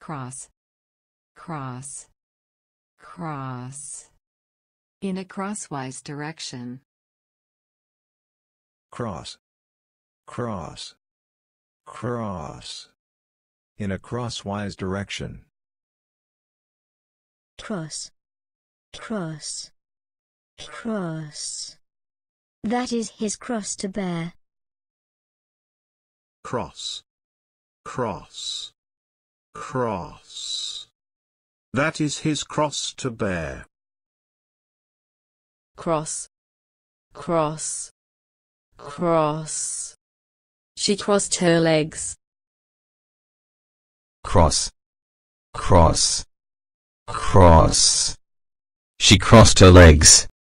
cross, cross, cross. In a crosswise direction. Cross, cross, cross. In a crosswise direction. Cross, cross, cross. That is his cross to bear. Cross, cross, cross. That is his cross to bear. Cross, cross, cross. She crossed her legs. Cross, cross, cross. She crossed her legs.